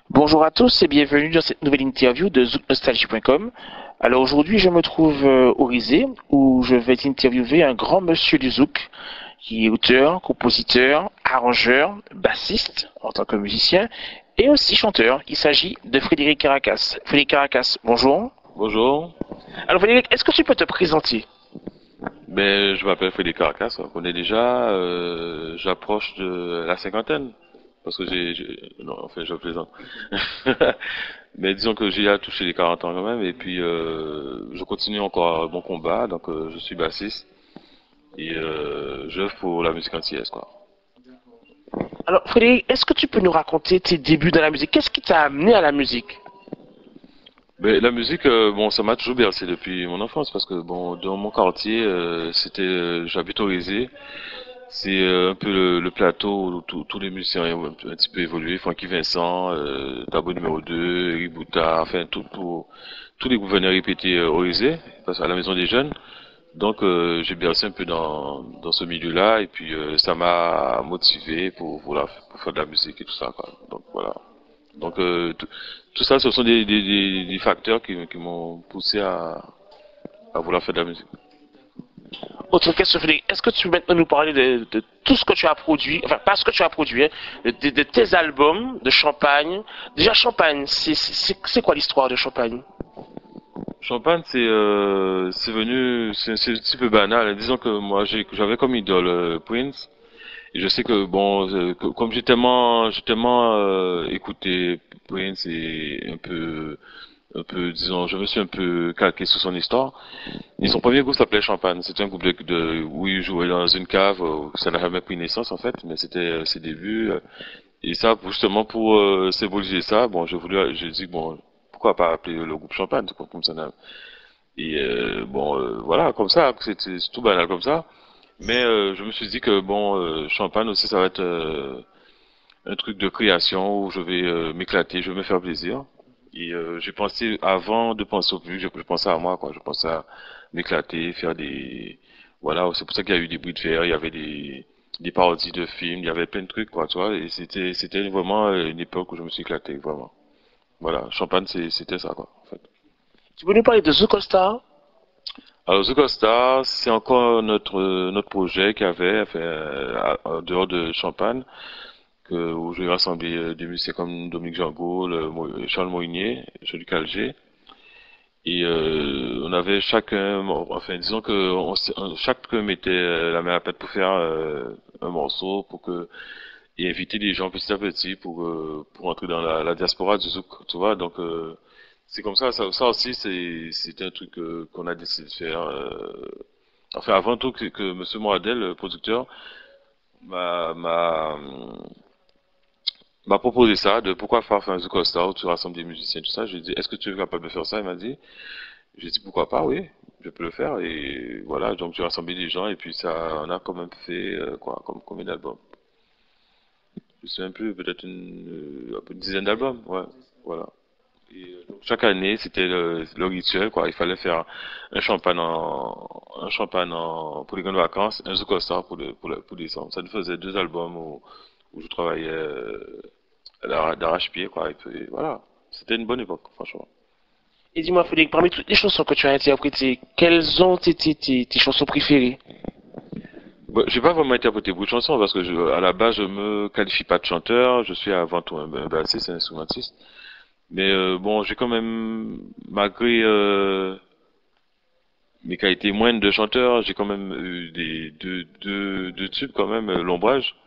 Bonjour à tous et bienvenue dans cette nouvelle interview de zouknostalgie.com. Alors aujourd'hui, je me trouve au Risé où je vais interviewer un grand monsieur du zouk qui est auteur, compositeur, arrangeur, bassiste en tant que musicien et aussi chanteur. Il s'agit de Frédéric Caracas. Frédéric Caracas, bonjour. Bonjour, Alors Frédéric, est-ce que tu peux te présenter? je m'appelle Frédéric Caracas. On connaît déjà, j'approche de la cinquantaine. Parce que non, enfin, je plaisante. Mais disons que j'ai à toucher les 40 ans quand même. Et puis, je continue encore mon combat. Donc, je suis bassiste. Et j'œuvre pour la musique antillaise, quoi. Alors Frédéric, est-ce que tu peux nous raconter tes débuts dans la musique? Qu'est-ce qui t'a amené à la musique? Mais la musique, bon, ça m'a toujours bercé depuis mon enfance. Parce que, bon, dans mon quartier, j'habite au Risé. C'est un peu le plateau où tous les musiciens ont un petit peu évolué. Francky Vincent, Tabo numéro 2, Eric Bouta, enfin tous les groupes venaient répéter au Élysée, parce à la maison des jeunes. Donc j'ai bercé un peu dans ce milieu-là et puis ça m'a motivé pour faire de la musique et tout ça, quoi. Donc voilà. Donc tout ça, ce sont des facteurs qui m'ont poussé à vouloir faire de la musique. Autre question, Frédéric, est-ce que tu peux maintenant nous parler de tout ce que tu as produit, enfin pas ce que tu as produit, hein, de tes albums de Champagne. Déjà Champagne, c'est quoi l'histoire de Champagne? Champagne, c'est un petit peu banal, hein. Disons que moi, j'avais comme idole Prince. Et je sais que bon, comme j'ai tellement écouté Prince et disons, je me suis un peu calqué sur son histoire. Et son premier groupe s'appelait Champagne. C'était un groupe où il jouait dans une cave. Ça n'a jamais pris naissance en fait, mais c'était ses débuts. Et ça, justement pour symboliser ça, bon, j'ai dit bon, pourquoi pas appeler le groupe Champagne, comme ça. Et bon, voilà, comme ça, c'est tout banal comme ça. Mais je me suis dit que bon, Champagne aussi, ça va être un truc de création où je vais m'éclater, je vais me faire plaisir. Et j'ai pensé, avant de penser au public, je pensais à moi, quoi. Je pensais à m'éclater, faire des... Voilà, c'est pour ça qu'il y a eu des bruits de verre, il y avait des parodies de films, il y avait plein de trucs, quoi, tu vois. Et c'était vraiment une époque où je me suis éclaté, vraiment. Voilà, Champagne, c'était ça, quoi, en fait. Tu peux nous parler de Zouk Star? Alors, Zucostar, c'est encore notre projet qu'il y avait, enfin, en dehors de Champagne, où j'ai rassemblé des musiciens comme Dominique Jangot, Charles Moignet, Joli Calger. Et on avait chacun, enfin disons que chacun mettait la main à la pâte pour faire un morceau, et inviter les gens petit à petit pour entrer dans la diaspora du zouk, tu vois. Donc c'est comme ça aussi c'est un truc qu'on a décidé de faire. Enfin avant tout que Monsieur Moradel, le producteur, m'a m'a m'a proposé ça, de pourquoi faire un Zouk Star où tu rassembles des musiciens, tout ça. J'ai dit, est-ce que tu es capable de faire ça? Il m'a dit, j'ai dit, pourquoi pas, oui, je peux le faire. Et voilà, donc j'ai rassemblé des gens et puis ça, on a quand même fait, quoi, comme combien d'albums? Je sais un peu, peut-être un peu une dizaine d'albums, ouais, voilà. Et donc, chaque année, c'était le rituel, quoi. Il fallait faire un champagne pour les grandes vacances, un Zouk Star pour décembre. Ça nous faisait deux albums où je travaillais d'arrache-pied, quoi. Et puis, voilà. C'était une bonne époque, franchement. Et dis-moi Frédéric, parmi toutes les chansons que tu as interprétées, quelles ont été tes chansons préférées? Bon, j'ai pas vraiment interprété beaucoup de chansons parce que à la base, je me qualifie pas de chanteur. Je suis avant tout un bassiste, un instrumentiste. Mais bon, j'ai quand même, malgré mes qualités moyennes de chanteur, j'ai quand même eu deux tubes quand même, L'Ombrage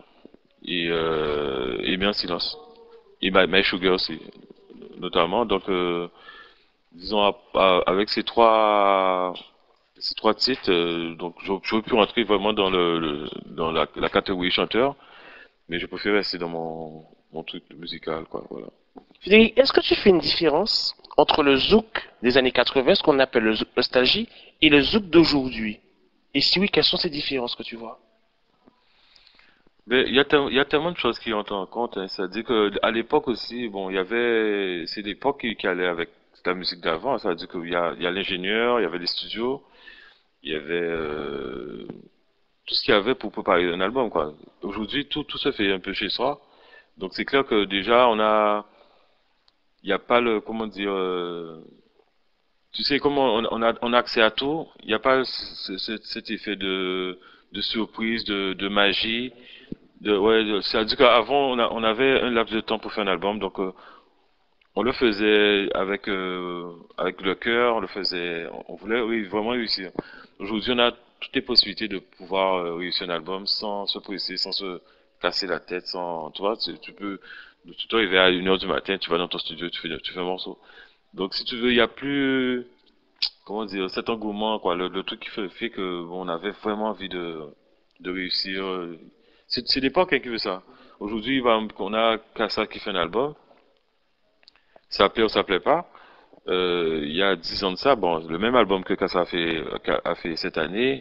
et Bien Silence. Et My Sugar aussi, notamment. Donc, disons, avec ces trois titres, donc j'aurais pu rentrer vraiment dans dans la catégorie chanteur, mais je préfère rester dans mon truc musical, quoi, voilà. Frédéric, est-ce que tu fais une différence entre le Zouk des années 80, ce qu'on appelle le Zouk Nostalgie, et le Zouk d'aujourd'hui? Et si oui, quelles sont ces différences que tu vois? Mais il y a tellement de choses qui entrent en compte, hein. C'est-à-dire que à l'époque aussi, bon, c'est l'époque qui allait avec la musique d'avant. C'est-à-dire il y a l'ingénieur, il y avait les studios, il y avait tout ce qu'il y avait pour préparer un album, quoi. Aujourd'hui, tout se fait un peu chez soi. Donc c'est clair que déjà, il n'y a pas le, comment dire, tu sais comment on a accès à tout, il n'y a pas cet effet de surprise, de magie. Ouais, c'est-à-dire qu'avant, on avait un laps de temps pour faire un album, donc on le faisait avec le cœur, on le faisait, on voulait oui, vraiment réussir. Aujourd'hui, on a toutes les possibilités de pouvoir réussir un album sans se presser, sans se casser la tête, sans, tu vois, tu peux arriver à 1 heure du matin, tu vas dans ton studio, tu fais un morceau. Donc, si tu veux, il y a plus, comment dire, cet engouement, quoi, le truc fait que, bon, on avait vraiment envie de réussir. C'est l'époque hein, qui veut ça. Aujourd'hui, on a Kassa qui fait un album, ça plaît ou ça plaît pas. Il y a 10 ans de ça, bon, le même album que Kassa a fait cette année,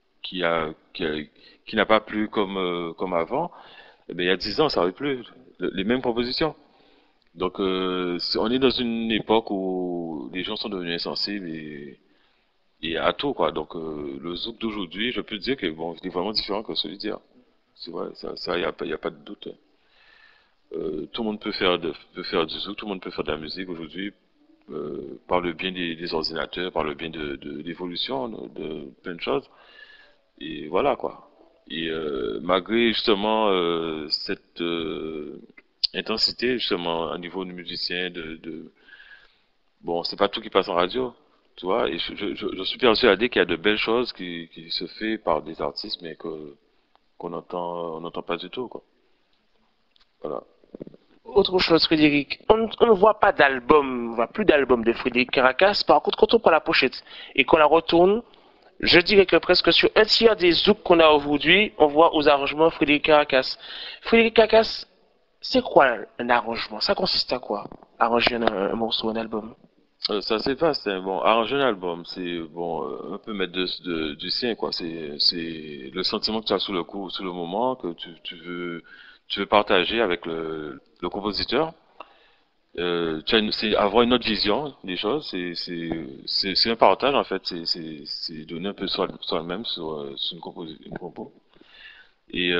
qui n'a pas plu comme avant, eh bien, il y a 10 ans, ça aurait plu. Les mêmes propositions. Donc, on est dans une époque où les gens sont devenus insensibles et à tout, quoi. Donc, le zouk d'aujourd'hui, je peux te dire que, bon, il est vraiment différent que celui d'hier. C'est vrai, y a pas de doute. Tout le monde peut faire du zouk, tout le monde peut faire de la musique aujourd'hui, par le bien des ordinateurs, par le bien de l'évolution, de plein de choses. Et voilà, quoi. Et malgré justement cette intensité, justement, au niveau du musicien, bon, c'est pas tout qui passe en radio, tu vois, et je suis persuadé qu'il y a de belles choses qui se fait par des artistes, mais on n'entend pas du tout, quoi. Voilà. Autre chose, Frédéric, on ne voit pas d'album, on voit plus d'album de Frédéric Caracas. Par contre, quand on prend la pochette et qu'on la retourne, je dirais que presque sur un tiers des zouks qu'on a aujourd'hui, on voit aux arrangements Frédéric Caracas. Frédéric Caracas, c'est quoi un arrangement? Ça consiste à quoi? Arranger un morceau, un album. Ça c'est vaste, hein. Bon, arranger un album, c'est bon, un peu mettre du sien, quoi. C'est le sentiment que tu as sous le coup, sous le moment, que tu veux partager avec le compositeur. C'est avoir une autre vision des choses, c'est un partage en fait, c'est donner un peu soi-même sur une compo. Et,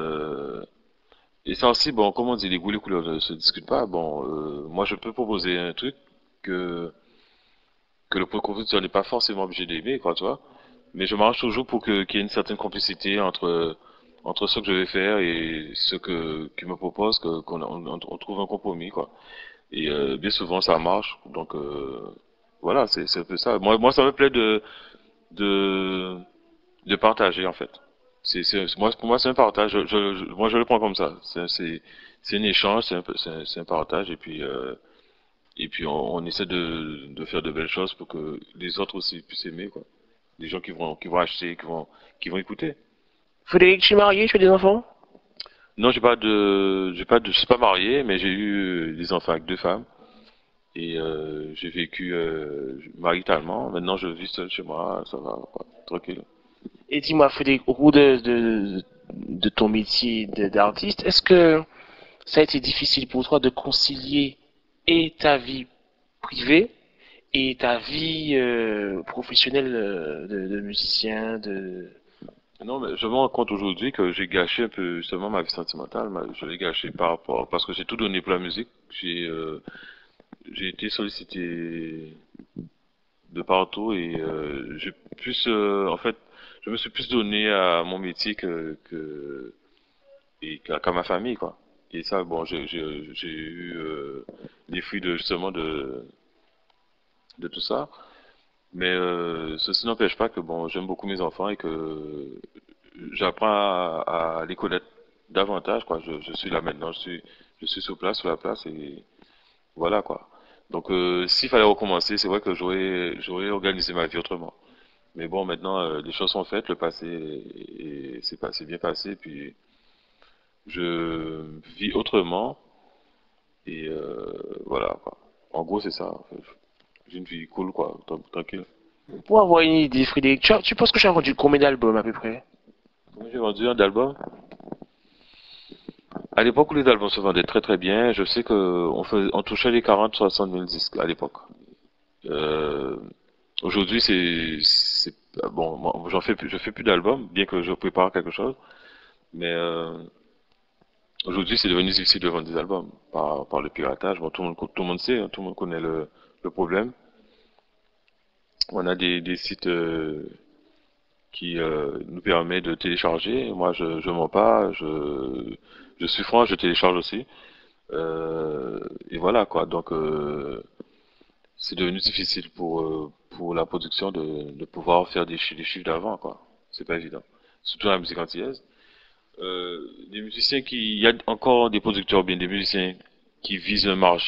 et ça aussi, bon, comme on dit, les goûts et les couleurs ne se discutent pas. Bon, moi je peux proposer un truc que, que le compositeur n'est pas forcément obligé d'aimer, quoi, tu vois. Mais je m'arrange toujours pour qu'il y ait une certaine complicité entre ce que je vais faire et ce qu'il me propose, on trouve un compromis, quoi. Et bien souvent, ça marche. Donc, voilà, c'est un peu ça. Moi, ça me plaît de, de partager, en fait. Pour moi, c'est un partage. Moi, je le prends comme ça. C'est un échange, c'est un partage. Et puis on essaie de faire de belles choses pour que les autres aussi puissent aimer, quoi. Les gens qui vont acheter, qui vont écouter. Frédéric, tu es marié, tu as des enfants? Non, je suis pas marié, mais j'ai eu des enfants avec 2 femmes. Et j'ai vécu maritalement. Maintenant, je vis seul chez moi. Ça va, quoi, tranquille. Et dis-moi, Frédéric, au cours de ton métier d'artiste, est-ce que ça a été difficile pour toi de concilier et ta vie privée et ta vie professionnelle de musicien, de... Non, mais je me rends compte aujourd'hui que j'ai gâché un peu justement ma vie sentimentale. Je l'ai gâché parce que j'ai tout donné pour la musique. J'ai été sollicité de partout et j'ai plus, en fait, je me suis plus donné à mon métier qu'à ma famille, quoi. Et ça, bon, j'ai eu les fruits justement de tout ça. Mais ceci n'empêche pas que bon, j'aime beaucoup mes enfants et que j'apprends à les connaître davantage, quoi. Je suis là maintenant, je suis sur la place et voilà, quoi. Donc, s'il fallait recommencer, c'est vrai que j'aurais organisé ma vie autrement. Mais bon, maintenant, les choses sont faites, le passé c'est bien passé, puis je vis autrement et voilà, quoi. En gros, c'est ça. J'ai une vie cool, quoi, tranquille. Pour avoir une idée, Frédéric, tu penses que j'ai vendu combien d'albums à peu près? Moi, j'ai vendu un album. À l'époque où les albums se vendaient très très bien, je sais que on touchait les 40-60 000 disques à l'époque. Euh, Aujourd'hui, bon, moi, je fais plus d'albums, bien que je prépare quelque chose. Mais Aujourd'hui, c'est devenu difficile de vendre des albums par le piratage. Bon, tout le monde sait, hein, tout le monde connaît le problème. On a des sites qui nous permettent de télécharger. Moi, je mens pas, je suis franc, je télécharge aussi. Et voilà quoi. Donc, c'est devenu difficile pour la production de pouvoir faire des chiffres d'avant quoi. C'est pas évident. Surtout la musique antillaise. Des musiciens il y a encore des producteurs bien, des musiciens qui visent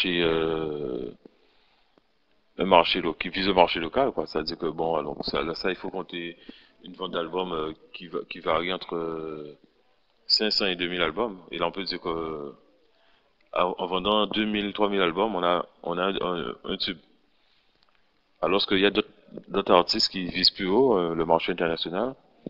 qui visent un marché local, quoi. C'est-à-dire que bon, alors ça, il faut compter une vente d'albums qui varie entre 500 et 2000 albums. Et là, on peut dire que en vendant 2000, 3000 albums, on a un tube. Alors qu'il y a d'autres artistes qui visent plus haut, le marché international.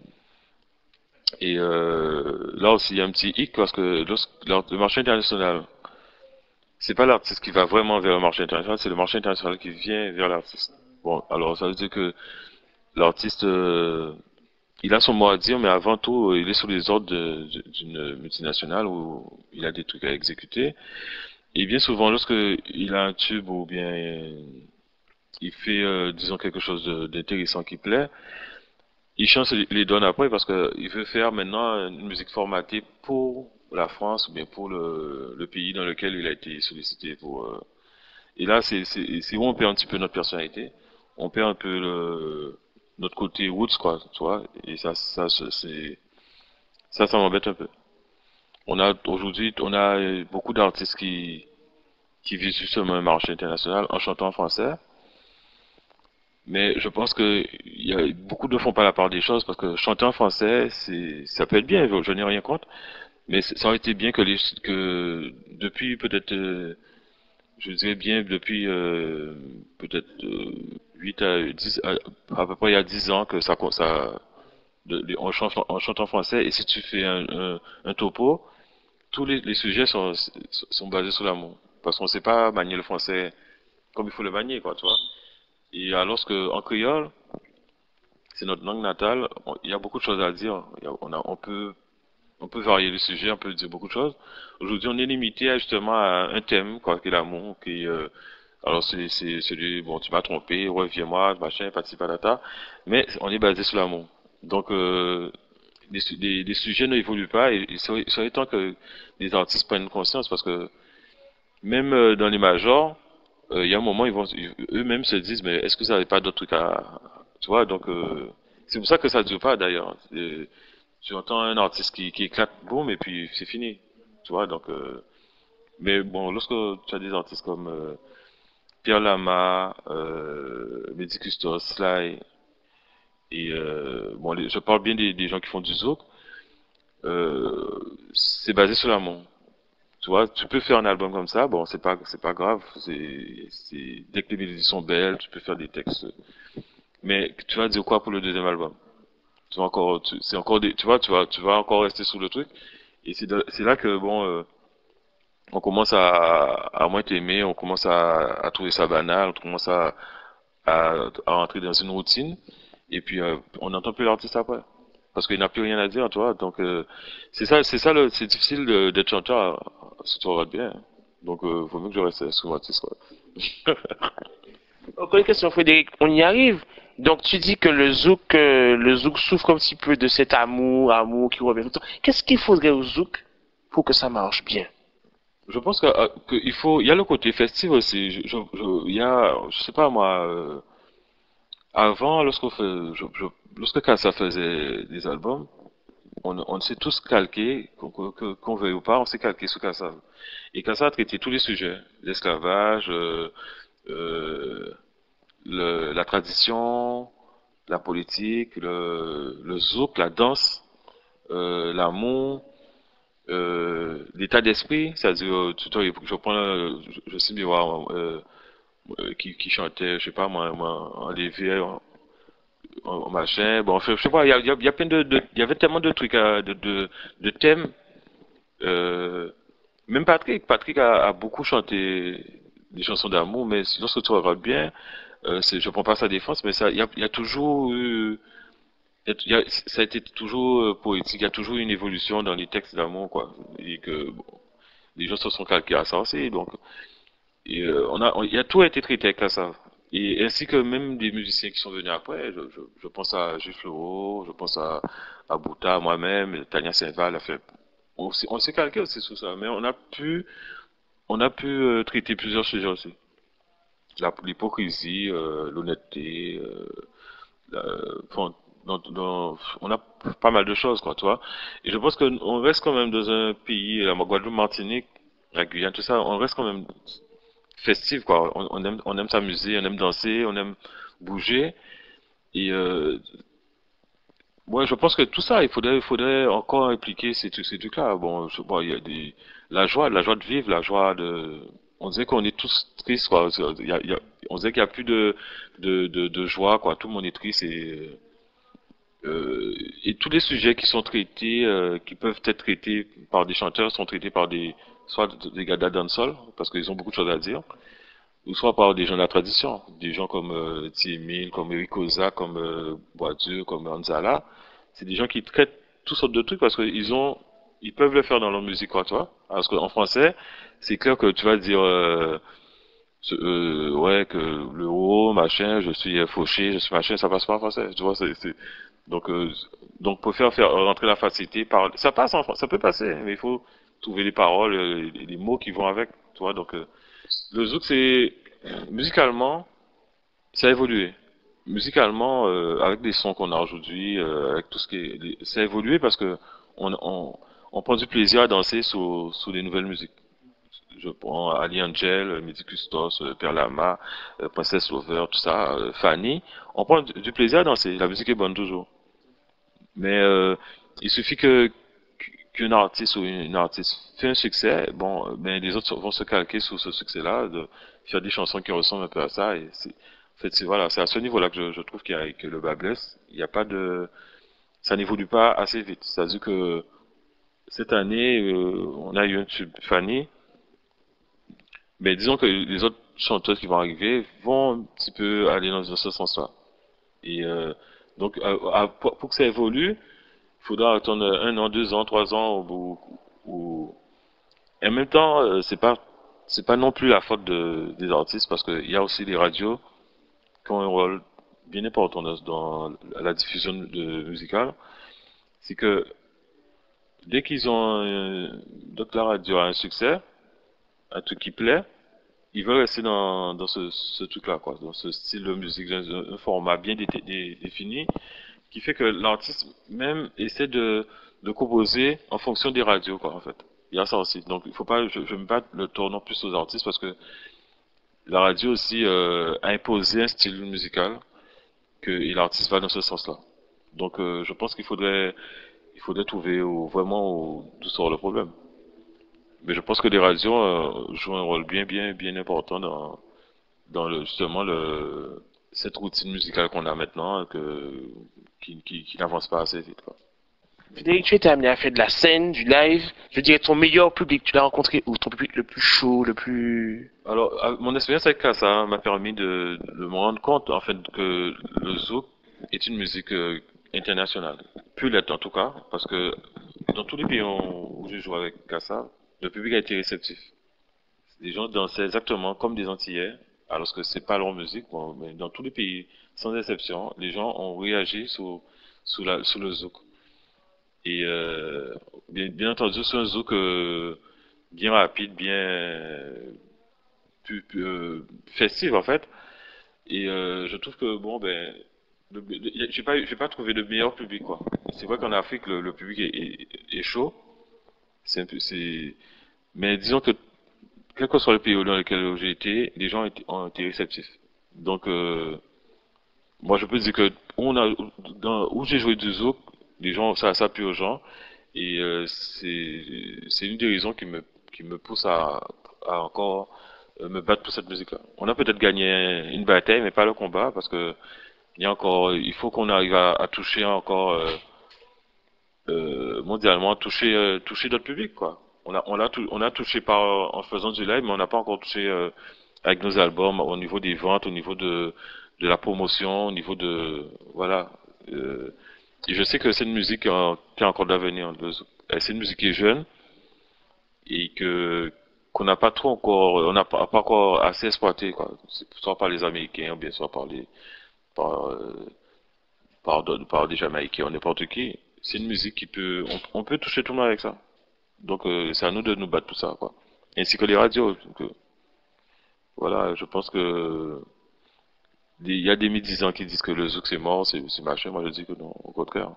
Et là aussi, il y a un petit hic parce que le marché international, c'est pas l'artiste qui va vraiment vers le marché international, c'est le marché international qui vient vers l'artiste. Bon, alors ça veut dire que l'artiste, il a son mot à dire, mais avant tout, il est sous les ordres d'une multinationale où il a des trucs à exécuter. Et bien souvent, lorsque il a un tube ou bien il fait, disons, quelque chose d'intéressant qui plaît, il change les donnes après parce que il veut faire maintenant une musique formatée pour la France ou bien pour le pays dans lequel il a été sollicité pour. Et là, c'est où on perd un petit peu notre personnalité, on perd un peu notre côté roots quoi, tu vois. Et ça m'embête un peu. On a beaucoup d'artistes qui visent justement un marché international en chantant en français. Mais je pense que beaucoup ne font pas la part des choses parce que chanter en français, ça peut être bien, je n'ai rien contre, mais ça aurait été bien que depuis peut-être, je dirais bien depuis peut-être 8 à 10, à peu près il y a 10 ans que on chante en français et si tu fais un topo, tous les sujets sont basés sur l'amour parce qu'on ne sait pas manier le français comme il faut le manier, quoi, tu vois. Et alors que en créole, c'est notre langue natale. Il y a beaucoup de choses à dire. On peut varier le sujet, on peut dire beaucoup de choses. Aujourd'hui, on est limité justement à un thème, quoi, qui est l'amour, alors c'est celui, bon, tu m'as trompé, reviens-moi, machin, patati patata. Mais on est basé sur l'amour. Donc, les sujets n'évoluent pas et il serait temps que les artistes prennent conscience parce que même dans les majors, il y a un moment, eux-mêmes se disent, mais est-ce que vous n'avez pas d'autres trucs tu vois, donc, c'est pour ça que ça ne dure pas d'ailleurs. Tu entends un artiste qui éclate, boum, et puis c'est fini. Tu vois, donc, mais bon, lorsque tu as des artistes comme Pierre Lama, Mehdi Custos, Sly, et bon, je parle bien des gens qui font du zouk, c'est basé sur l'amour. Tu vois, tu peux faire un album comme ça, bon, c'est pas grave, dès que les mélodies sont belles, tu peux faire des textes. Mais tu vas dire quoi pour le deuxième album? C'est encore tu vas encore rester sous le truc. Et c'est là que, bon, on commence à moins t'aimer, on commence à trouver ça banal, on commence à rentrer dans une routine. Et puis, on n'entend plus l'artiste après. Parce qu'il n'a plus rien à dire, tu vois. Donc, c'est difficile d'être chanteur si tu regardes bien. Donc, vaut mieux que je reste sous l'artiste, quoi. Encore une question, Frédéric, on y arrive. Donc tu dis que le zouk souffre un petit peu de cet amour qui revient tout le temps. Qu'est-ce qu'il faudrait au zouk pour que ça marche bien? Je pense il y a le côté festif aussi. Il y a, je sais pas moi, avant, lorsque Kassa faisait des albums, on s'est tous calqué, qu'on veuille ou pas, on s'est calqué sur Kassa. Et Kassa a traité tous les sujets, l'esclavage, euh, la tradition, la politique, le zouk, la danse, l'amour, l'état d'esprit, c'est-à-dire, je prends, je sais bien, qui chantait, je sais pas, moi, en lévé, en machin, bon, je sais pas, il y a plein il y avait tellement de trucs, de thèmes, euh, même Patrick a beaucoup chanté des chansons d'amour, mais lorsque tu regardes bien, je prends pas sa défense, mais il y a toujours eu ça a été toujours poétique, il y a toujours une évolution dans les textes d'amour, quoi. Et que bon, les gens se sont calqués à ça aussi, donc il y a tout a été traité avec ça. Et ainsi que même des musiciens qui sont venus après, je pense à Jules Fleureau, je pense à Bouta, moi-même, Tania Saint-Val, enfin, on s'est calqué aussi sur ça, mais on a pu traiter plusieurs sujets aussi. L'hypocrisie, l'honnêteté, enfin, on a pas mal de choses, quoi, tu vois. Et je pense qu'on reste quand même dans un pays, la Guadeloupe, Martinique, la Guyane, tout ça, on reste quand même festif, quoi. On aime s'amuser, on aime danser, on aime bouger. Et ouais, je pense que tout ça, il faudrait encore impliquer ces trucs-là. Bon, bon, il y a la joie de vivre, la joie de. On dirait qu'on est tous tristes, quoi. On dirait qu'il n'y a plus de joie, quoi. Tout le monde est triste et tous les sujets qui sont traités, qui peuvent être traités par des chanteurs, sont traités par soit des gars de la dancehall, parce qu'ils ont beaucoup de choses à dire, ou soit par des gens de la tradition, des gens comme Timil, comme Eric Oza, comme Boadieu, comme Anzala. C'est des gens qui traitent toutes sortes de trucs parce ils peuvent le faire dans leur musique, quoi, tu vois. Parce qu'en français, c'est clair que tu vas dire, ouais, que le haut, machin, je suis fauché, je suis machin, ça passe pas en français, tu vois. Donc, donc pour faire rentrer la facilité, ça passe en français, ça peut passer, mais il faut trouver les paroles, les mots qui vont avec, tu vois. Donc, le zouk, musicalement, ça a évolué. Musicalement, avec les sons qu'on a aujourd'hui, avec tout ce qui est, ça a évolué parce que on prend du plaisir à danser sous les nouvelles musiques. Je prends Ali Angel, Midi Custos, Père Lama, Princesse Lover, tout ça, Fanny. On prend du plaisir à danser. La musique est bonne toujours. Mais il suffit qu'un artiste ou une artiste fait un succès, bon, ben les autres vont se calquer sur ce succès-là, de faire des chansons qui ressemblent un peu à ça. En fait, voilà, c'est à ce niveau-là que je trouve que le bas blesse. Il n'y a pas de, ça n'évolue pas assez vite. C'est-à-dire que cette année, on a eu un tube Fanny, mais disons que les autres chanteuses qui vont arriver vont un petit peu aller dans ce sens-là. Et donc, pour que ça évolue, il faudra attendre un an, deux ans, trois ans, et en même temps, c'est pas non plus la faute des artistes parce qu'il y a aussi les radios qui ont un rôle bien important dans la diffusion musicale. C'est que dès qu'ils ont, dès que la radio a un succès, un truc qui plaît, ils veulent rester dans ce truc-là, quoi, dans ce style de musique, dans un format bien défini, qui fait que l'artiste même essaie de composer en fonction des radios, quoi, en fait. Il y a ça aussi. Donc, il faut pas, je me bats le tour non plus aux artistes parce que la radio aussi a imposé un style musical et l'artiste va dans ce sens-là. Donc, je pense il faudrait trouver d'où sort le problème. Mais je pense que les radios jouent un rôle bien important dans justement cette routine musicale qu'on a maintenant, qui n'avance pas assez vite, quoi. Frédéric, tu étais amené à faire de la scène, du live. Je dirais ton meilleur public, tu l'as rencontré où? Ton public le plus chaud, le plus... Alors, mon expérience avec Kassa m'a permis de me rendre compte, en fait, que le zouk est une musique internationale. Plus l'être, en tout cas, parce que dans tous les pays où je joue avec Kassa, le public a été réceptif. Les gens dansaient exactement comme des Antillais, alors que c'est pas leur musique, bon, mais dans tous les pays, sans exception, les gens ont réagi sous le zouk. Et bien entendu, c'est un zouk bien rapide, festif en fait. Et je trouve que bon ben, j'ai pas trouvé de meilleur public quoi. C'est vrai qu'en Afrique le public est chaud, mais disons que quel que soit le pays dans lequel j'ai été, les gens ont été réceptifs. Donc moi je peux dire que où j'ai joué du zouk, les gens ça a plu aux gens et c'est une des raisons qui me pousse à encore me battre pour cette musique-là. On a peut-être gagné une bataille, mais pas le combat, parce que il faut qu'on arrive à toucher encore mondialement, toucher notre public, quoi. On a touché en faisant du live, mais on n'a pas encore touché avec nos albums au niveau des ventes, au niveau de la promotion, au niveau de voilà. Euh, Et je sais que c'est une musique qui a encore d'avenir, le zouk. C'est une musique qui est jeune et que qu'on n'a pas trop encore, on n'a pas encore assez exploité, quoi. Soit par les Américains ou bien soit par, euh, par des Jamaïcains ou n'importe qui. C'est une musique qui peut, on peut toucher tout le monde avec ça. Donc c'est à nous de nous battre tout ça, quoi. Ainsi que les radios. Donc, voilà, je pense que il y a des médisants qui disent que le zouk c'est mort, c'est machin. Moi je dis que non, au contraire.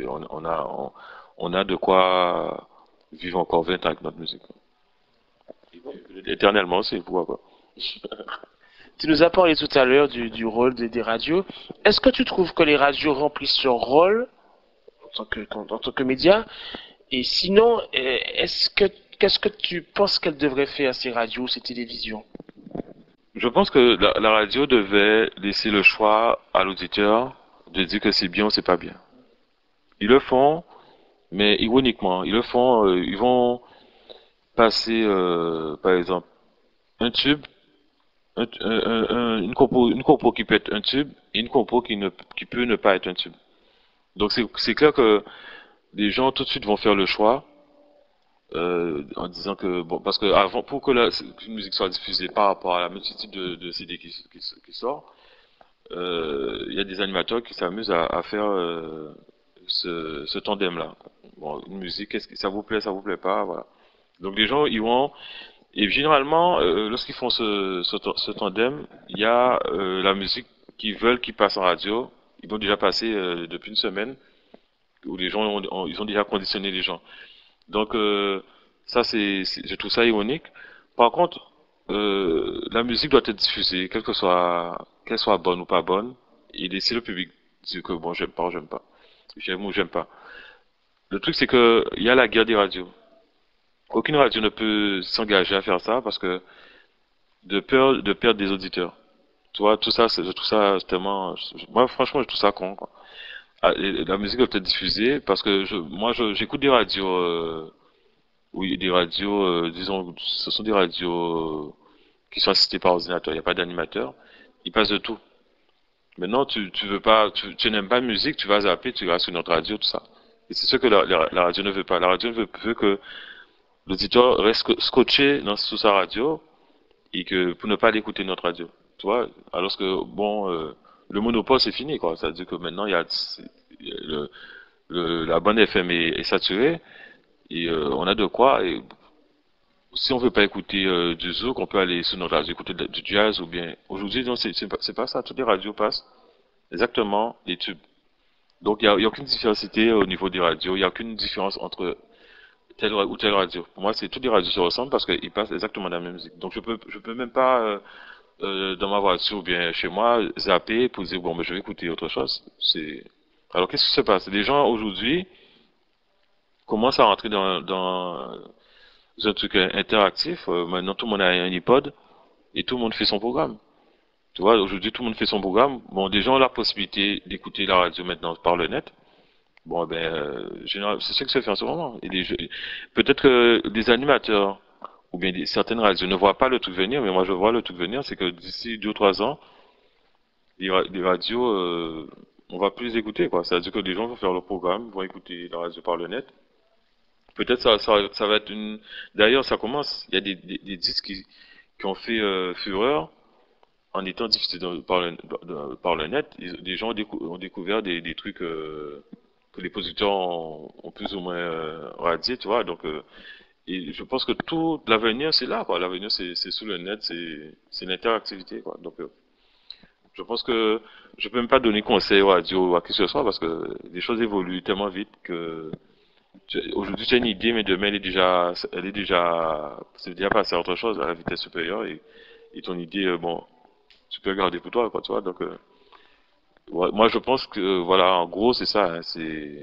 On a de quoi vivre encore 20 ans avec notre musique. Éternellement, c'est pourquoi pas. Tu nous as parlé tout à l'heure du rôle des radios. Est-ce que tu trouves que les radios remplissent leur rôle en tant que média? Et sinon, qu'est-ce que tu penses qu'elles devraient faire, ces radios, ces télévisions? Je pense que la radio devait laisser le choix à l'auditeur de dire que c'est bien ou c'est pas bien. Ils le font, mais ironiquement, ils le font, ils vont passer, par exemple, un tube, une compo qui peut être un tube et une compo qui peut ne pas être un tube. Donc c'est clair que les gens tout de suite vont faire le choix en disant que bon parce que avant pour que qu'une musique soit diffusée par rapport à la multitude de CD qui sort, il y a des animateurs qui s'amusent à faire ce tandem là. Bon, une musique, est-ce que ça vous plaît pas, voilà. Donc les gens ils vont et généralement lorsqu'ils font ce tandem, il y a la musique qu'ils veulent qui passe en radio. Ils vont déjà passer depuis une semaine où les gens ils ont déjà conditionné les gens. Donc ça je trouve ça ironique. Par contre, la musique doit être diffusée, qu'elle soit bonne ou pas bonne, et laisser le public dire que bon j'aime pas ou j'aime pas, j'aime ou j'aime pas. Le truc c'est que il y a la guerre des radios. Aucune radio ne peut s'engager à faire ça parce que de peur de perdre des auditeurs. Tu vois, tout ça, je trouve ça tellement, moi franchement je trouve ça con, quoi. Ah, et la musique doit être diffusée parce que j'écoute des radios. Oui, des radios, disons, ce sont des radios qui sont assistées par ordinateur. Il n'y a pas d'animateur. Ils passent de tout. Maintenant, tu veux pas, tu n'aimes pas la musique, tu vas zapper, tu vas sur notre radio, tout ça. Et c'est ce que la radio ne veut pas. La radio veut que l'auditeur reste scotché sous sa radio et que pour ne pas aller écouter notre radio. Tu vois? Alors que, bon, le monopole, c'est fini, quoi. Ça veut dire que maintenant, la bande FM est saturée et on a de quoi. Et si on veut pas écouter du zouk, on peut aller sur notre radio écouter du jazz ou bien. Aujourd'hui, non, c'est pas ça. Toutes les radios passent exactement les tubes. Donc, il y a aucune diversité au niveau des radios. Il y a aucune différence entre telle ou telle radio. Pour moi, c'est toutes les radios se ressemblent parce qu'ils passent exactement la même musique. Donc, je peux même pas dans ma voiture ou bien chez moi zapper pour dire bon, mais je vais écouter autre chose. Alors, qu'est-ce qui se passe? Les gens aujourd'hui commencent à rentrer dans un truc interactif. Maintenant, tout le monde a un iPod et tout le monde fait son programme. Tu vois, aujourd'hui, tout le monde fait son programme. Bon, des gens ont la possibilité d'écouter la radio maintenant par le net. Bon, ben, c'est ce que se fait en ce moment. Peut-être que des animateurs ou bien certaines radios ne voient pas le truc venir, mais moi je vois le truc venir, c'est que d'ici 2 ou 3 ans, les radios, on va plus les écouter, quoi. C'est-à-dire que les gens vont faire leur programme, vont écouter la radio par le net. Peut-être ça va être une. D'ailleurs, ça commence. Il y a des disques qui ont fait fureur en étant diffusés par le net. Des gens ont découvert des trucs que les producteurs ont plus ou moins radiés, tu vois. Donc, et je pense que tout l'avenir, c'est là, quoi. L'avenir, c'est sous le net, c'est l'interactivité, quoi. Donc, je pense que je peux même pas donner conseil aux radios ou à qui que ce soit parce que les choses évoluent tellement vite que aujourd'hui, tu as une idée, mais demain, c'est déjà passé à autre chose, à la vitesse supérieure, et ton idée, bon, tu peux la garder pour toi, quoi, tu vois. Donc, ouais, moi, je pense que, voilà, en gros, c'est ça, hein,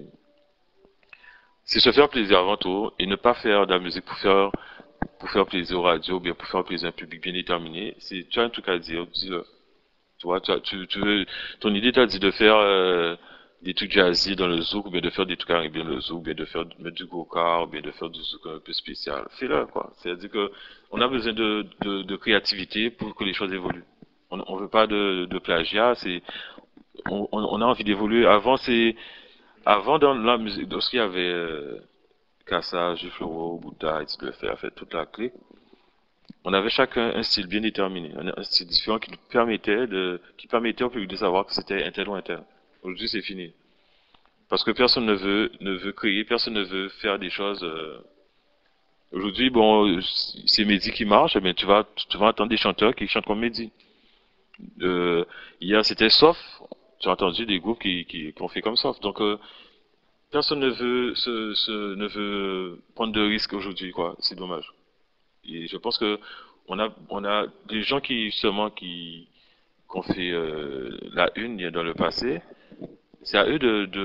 c'est se faire plaisir avant tout, et ne pas faire de la musique pour faire plaisir aux radios, bien pour faire plaisir à un public bien déterminé. Si tu as un truc à dire, dis-le. Tu vois, tu veux, ton idée t'a dit de faire des trucs jazzy dans le zouk, ou bien de faire des trucs caribéens dans le zouk, ou bien de faire mettre du go-kart, ou bien de faire du zouk un peu spécial. Fais-le, quoi. C'est-à-dire que on a besoin de créativité pour que les choses évoluent. On veut pas de plagiat, on a envie d'évoluer. avant dans la musique, lorsqu'il y avait Kassa, Jufloro, Bouddha, XPFR, en fait, toute la clique, on avait chacun un style bien déterminé, un style différent qui permettait au public de savoir que c'était un tel ou un tel. Aujourd'hui, c'est fini. Parce que personne ne veut créer, personne ne veut faire des choses. Aujourd'hui, bon, c'est Mehdi qui marche, mais tu vas entendre des chanteurs qui chantent comme Mehdi. Hier, c'était Soft. Tu as entendu des groupes qui ont fait comme Soft. Donc, personne ne veut prendre de risques aujourd'hui, quoi. C'est dommage. Et je pense que on a des gens qui ont fait la une dans le passé. C'est à eux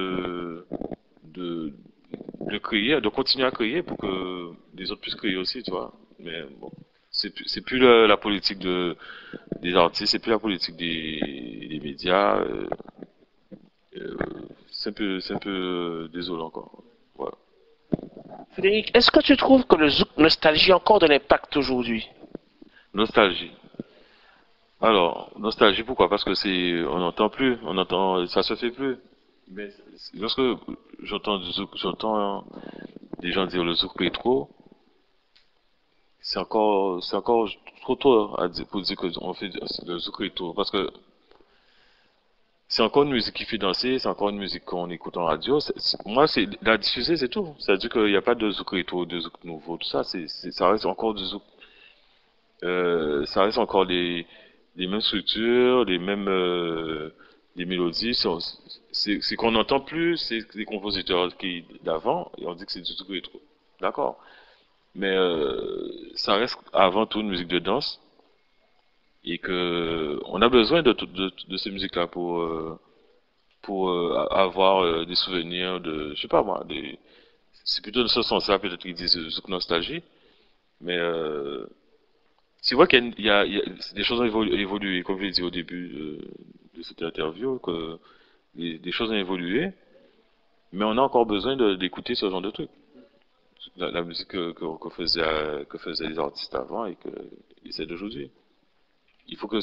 de, de créer, de continuer à créer pour que les autres puissent créer aussi, tu vois. Mais bon, c'est plus la politique des artistes, c'est plus la politique des médias. Euh, c'est un peu désolant, quoi. Voilà. Frédéric, est-ce que tu trouves que le zouk nostalgie a encore de l'impact aujourd'hui? Nostalgie. Alors, nostalgie, pourquoi? Parce que on n'entend plus, ça se fait plus. Mais lorsque j'entends du zouk, j'entends des gens dire le zouk rétro, c'est encore trop tôt pour dire qu'on fait le zouk rétro. Parce que c'est encore une musique qui fait danser, c'est encore une musique qu'on écoute en radio. Moi, c'est la diffuser, c'est tout. C'est-à-dire qu'il n'y a pas de zouk rétro, de zouk nouveau, tout ça. Ça reste encore du zouk. Ça reste encore les mêmes structures, les mélodies. C'est qu'on n'entend plus, c'est les compositeurs d'avant, et on dit que c'est du zouk rétro. D'accord. Mais ça reste avant tout une musique de danse, et que on a besoin de ces musiques-là pour avoir des souvenirs de, je sais pas moi, c'est plutôt de ce sens-là, peut-être qu'ils disent zouk nostalgie, mais c'est vrai qu'il y a des choses ont évolué, comme je l'ai dit au début de cette interview, que des choses ont évolué, mais on a encore besoin d'écouter ce genre de trucs. La musique que faisaient les artistes avant et celle d'aujourd'hui. Il faut que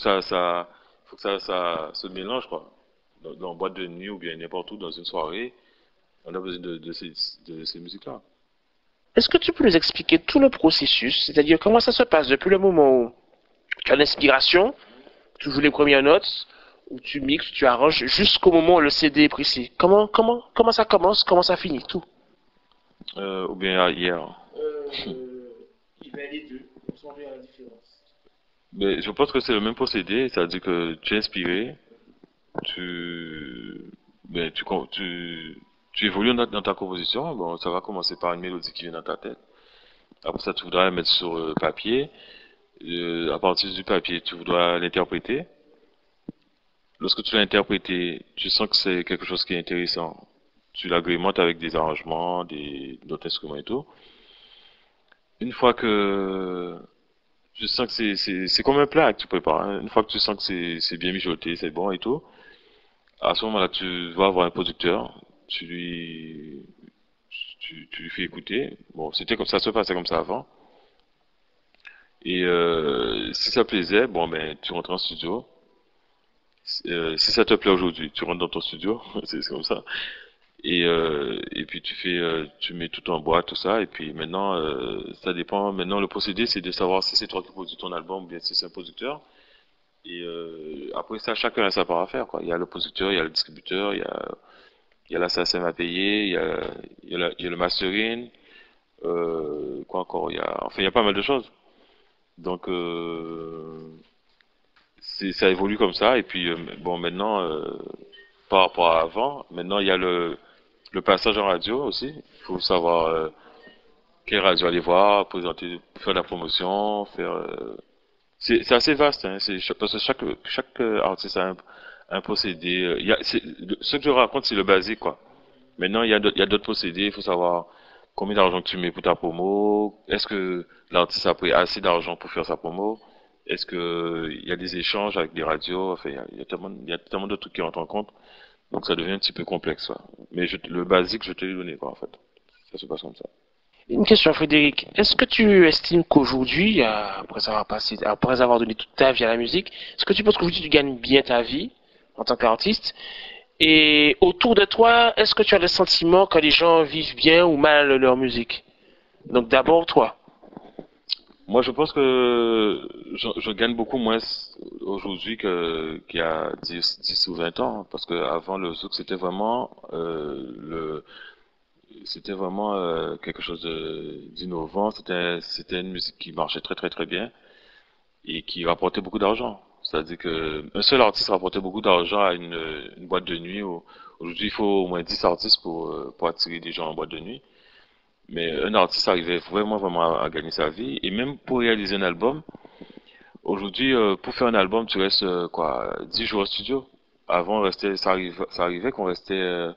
ça se mélange, quoi. Dans boîte de nuit ou bien n'importe où, dans une soirée, on a besoin de ces musiques-là. Est-ce que tu peux nous expliquer tout le processus, c'est-à-dire comment ça se passe depuis le moment où tu as l'inspiration, tu joues les premières notes, où tu mixes, tu arranges, jusqu'au moment où le CD est précis? Comment ça commence, comment ça finit, tout? Ou bien hier. Il va les deux, sans voir la différence. Mais je pense que c'est le même procédé, c'est-à-dire que tu es inspiré, ben, tu évolues dans ta composition. Bon, ça va commencer par une mélodie qui vient dans ta tête. Après ça, tu voudras la mettre sur papier. À partir du papier, tu voudras l'interpréter. Lorsque tu l'as interprété, tu sens que c'est quelque chose qui est intéressant. Tu l'agrémentes avec des arrangements, d'autres instruments et tout. Une fois que tu sens que c'est comme un plat que tu prépares, hein. Une fois que tu sens que c'est bien mijoté, c'est bon et tout, à ce moment-là, tu vas avoir un producteur, tu lui fais écouter. Bon, c'était comme ça se passait comme ça avant. Et si ça plaisait, bon ben tu rentres en studio. Si ça te plaît aujourd'hui, tu rentres dans ton studio, c'est comme ça. Et puis tu mets tout en boîte, tout ça. Et puis maintenant, ça dépend. Maintenant, le procédé, c'est de savoir si c'est toi qui produis ton album ou bien si c'est un producteur. Et après ça, chacun a sa part à faire, quoi. Il y a le producteur, il y a le distributeur, il y a la SACEM à payer, il y a le mastering, quoi encore. Enfin, il y a pas mal de choses. Donc, ça évolue comme ça. Et puis, bon, maintenant, par rapport à avant, maintenant, il y a le passage en radio aussi. Il faut savoir quelle radio aller voir, présenter, faire de la promotion, faire. C'est assez vaste, hein. Parce que chaque artiste a un procédé. Ce que je raconte, c'est le basique, quoi. Maintenant, il y a d'autres procédés. Il faut savoir combien d'argent tu mets pour ta promo. Est-ce que l'artiste a pris assez d'argent pour faire sa promo? Est-ce que il y a des échanges avec des radios? Enfin, il y a tellement de trucs qui rentrent en compte. Donc, ça devient un petit peu complexe, quoi. Mais le basique, je te l'ai donné, quoi, en fait. Ça se passe comme ça. Une question, Frédéric. Est-ce que tu estimes qu'aujourd'hui, après avoir donné toute ta vie à la musique, est-ce que tu penses qu'aujourd'hui tu gagnes bien ta vie en tant qu'artiste? Et autour de toi, est-ce que tu as le sentiment que les gens vivent bien ou mal leur musique? Donc d'abord toi. Moi, je pense que je gagne beaucoup moins aujourd'hui qu'il y a 10 ou 20 ans, parce que avant le zouk, c'était vraiment quelque chose d'innovant. C'était une musique qui marchait très très très bien et qui rapportait beaucoup d'argent. C'est-à-dire que un seul artiste rapportait beaucoup d'argent à une boîte de nuit. Aujourd'hui, il faut au moins 10 artistes pour attirer des gens en boîte de nuit. Mais un artiste arrivait vraiment, vraiment à gagner sa vie. Et même pour réaliser un album, aujourd'hui, pour faire un album, tu restes quoi, 10 jours au studio. Avant, ça arrivait qu'on restait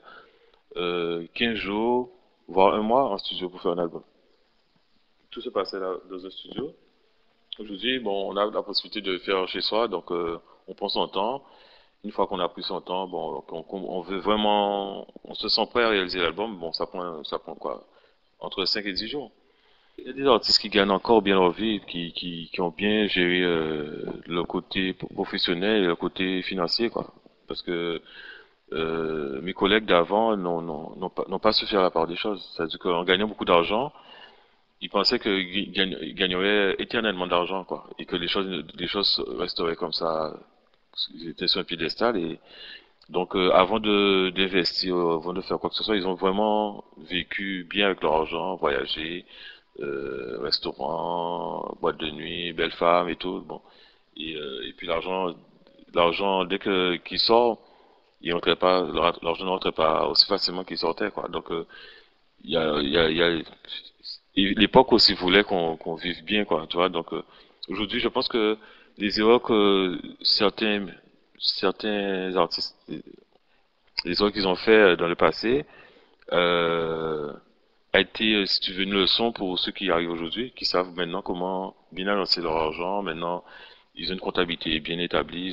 15 jours, voire un mois en studio pour faire un album. Tout se passait là, dans un studio. Aujourd'hui, bon, on a la possibilité de le faire chez soi, donc on prend son temps. Une fois qu'on a pris son temps, bon, on veut vraiment, on se sent prêt à réaliser l'album, bon, ça prend quoi, entre 5 et 10 jours. Il y a des artistes qui gagnent encore bien leur vie, qui ont bien géré le côté professionnel et le côté financier, quoi. Parce que mes collègues d'avant n'ont pas su faire la part des choses. C'est-à-dire qu'en gagnant beaucoup d'argent, ils pensaient qu'ils gagneraient éternellement d'argent, quoi. Et que les choses resteraient comme ça. Ils étaient sur un piédestal et donc avant d'investir, avant de faire quoi que ce soit, ils ont vraiment vécu bien avec leur argent, voyagé, restaurant, boîte de nuit, belle femme et tout. Bon. Et puis l'argent dès que qu'il sort, il rentrait pas, l'argent ne rentrait pas aussi facilement qu'il sortait, quoi. Donc il y a et l'époque aussi voulait qu'on vive bien, quoi. Tu vois. Donc aujourd'hui, je pense que les erreurs que certains artistes, les erreurs qu'ils ont fait dans le passé, euh, a été, si tu veux, une leçon pour ceux qui arrivent aujourd'hui, qui savent maintenant comment bien avancer leur argent. Maintenant, ils ont une comptabilité bien établie,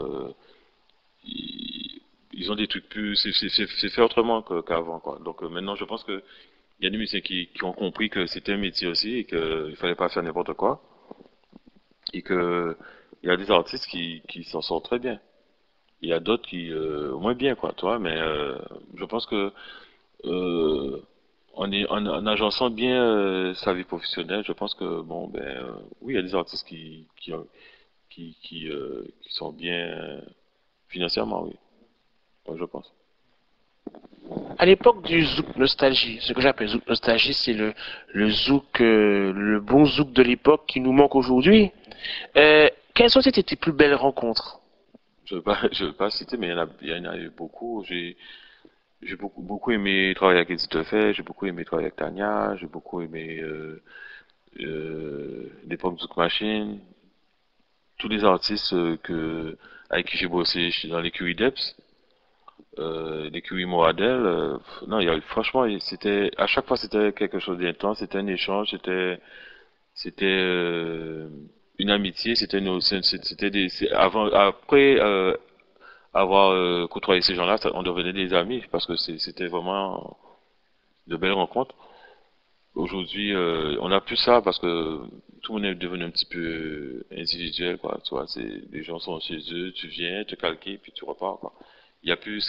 ils ont des trucs plus, c'est fait autrement qu'avant, quoi. Donc maintenant, je pense que il y a des musiciens qui ont compris que c'était un métier aussi et qu'il fallait pas faire n'importe quoi et que il y a des artistes qui s'en sortent très bien. Il y a d'autres qui moins bien, quoi, toi. Mais je pense que euh, en agençant bien sa vie professionnelle, je pense que bon ben oui, il y a des artistes qui sont bien financièrement, oui. Moi, je pense. À l'époque du zouk nostalgie, ce que j'appelle zouk nostalgie, c'est le zouk, le bon zouk de l'époque qui nous manque aujourd'hui. Quelles ont été tes plus belles rencontres? Je veux pas citer, mais il y en a eu beaucoup. J'ai beaucoup aimé travailler avec Edith Lefebvre, j'ai beaucoup aimé travailler avec Tania, j'ai beaucoup aimé l'époque Zouk Machine, tous les artistes avec qui j'ai bossé dans l'écurie Debs, l'écurie Moradel. Non, franchement, à chaque fois c'était quelque chose d'intense, c'était un échange, c'était une amitié, après avoir côtoyé ces gens-là, on devenait des amis parce que c'était vraiment de belles rencontres. Aujourd'hui, on n'a plus ça parce que tout le monde est devenu un petit peu individuel, quoi. Tu vois, les gens sont chez eux, tu viens, te calquer, puis tu repars, quoi. Il n'y a plus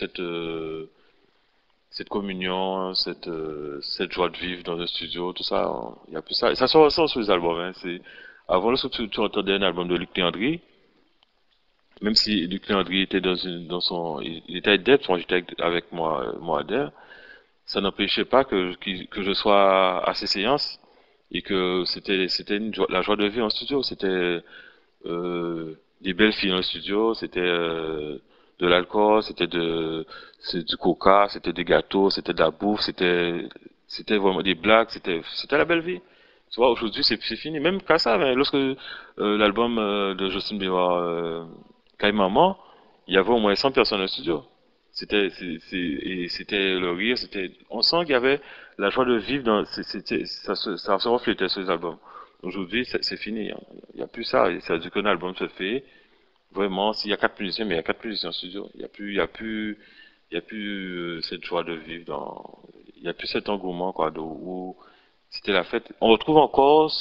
cette communion, cette joie de vivre dans un studio, tout ça. Il n'y a plus ça. Et ça se ressent sur les albums, hein. Avant, lorsque tu entendais un album de Luc Léandry, même si Luc Léandry était il était avec Debs, moi j'étais avec moi Adèle, ça n'empêchait pas que je sois à ces séances et que c'était la joie de vivre en studio. C'était des belles filles en studio, c'était de l'alcool, c'est du coca, c'était des gâteaux, c'était de la bouffe, c'était vraiment des blagues, c'était la belle vie. Tu vois, aujourd'hui c'est fini. Même qu'à ça, mais lorsque l'album de Justin Bieber Kai Maman, il y avait au moins 100 personnes au studio. Et c'était le rire, on sent qu'il y avait la joie de vivre ça se reflétait sur les albums. Aujourd'hui, c'est fini, hein. Il n'y a plus ça. Ça veut dire qu'un album se fait, vraiment, s'il y a quatre musiciens, mais il y a quatre musiciens en studio. Il y a plus cette joie de vivre il y a plus cet engouement, quoi, où c'était la fête. On retrouve encore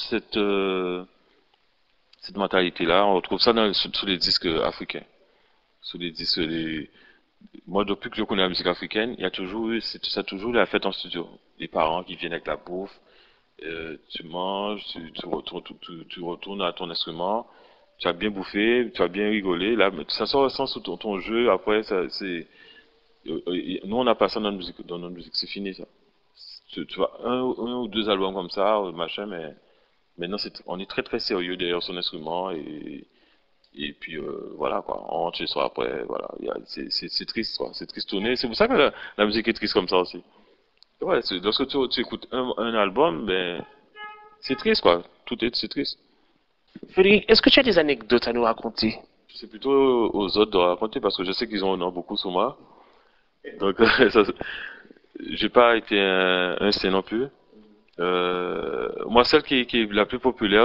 cette mentalité-là. On retrouve ça sous les disques africains. Sous les disques, moi, depuis que je connais la musique africaine, il y a toujours eu, ça a toujours eu la fête en studio. Les parents qui viennent avec la bouffe, tu manges, tu retournes à ton instrument, tu as bien bouffé, tu as bien rigolé, là, mais ça sort sans sous ton jeu, après, ça, c'est, nous, on n'a pas ça dans notre musique, c'est fini, ça. Tu vois, un ou deux albums comme ça, machin, mais maintenant, on est très très sérieux derrière son instrument et puis voilà quoi, on rentre chez soi après, voilà, c'est triste quoi, c'est triste tourner, c'est pour ça que la musique est triste comme ça aussi. Ouais, lorsque tu écoutes un album, ben c'est triste quoi, c'est triste. Frédéric, est-ce que tu as des anecdotes à nous raconter? C'est plutôt aux autres de raconter parce que je sais qu'ils en ont beaucoup sur moi, donc j'ai pas été un saint non plus. Moi, celle qui est la plus populaire,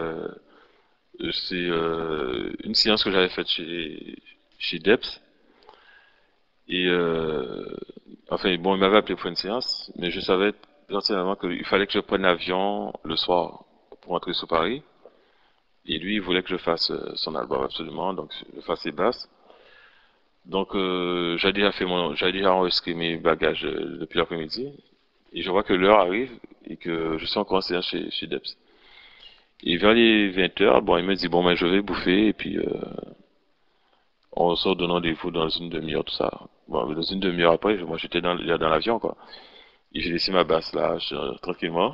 c'est une séance que j'avais faite chez Debs. Et enfin, bon, il m'avait appelé pour une séance, mais je savais personnellement qu'il fallait que je prenne l'avion le soir pour rentrer sur Paris. Et lui, il voulait que je fasse son album absolument, donc je fasse ses basses. Donc j'avais déjà enregistré mes bagages depuis l'après-midi. Et je vois que l'heure arrive et que je suis encore en séance chez Debs. Et vers les 20 heures, bon, il me dit, bon, ben, je vais bouffer et puis on sort de rendez-vous dans une demi-heure, tout ça. Bon, dans une demi-heure après, moi j'étais déjà dans l'avion, quoi. Et j'ai laissé ma basse là, tranquillement.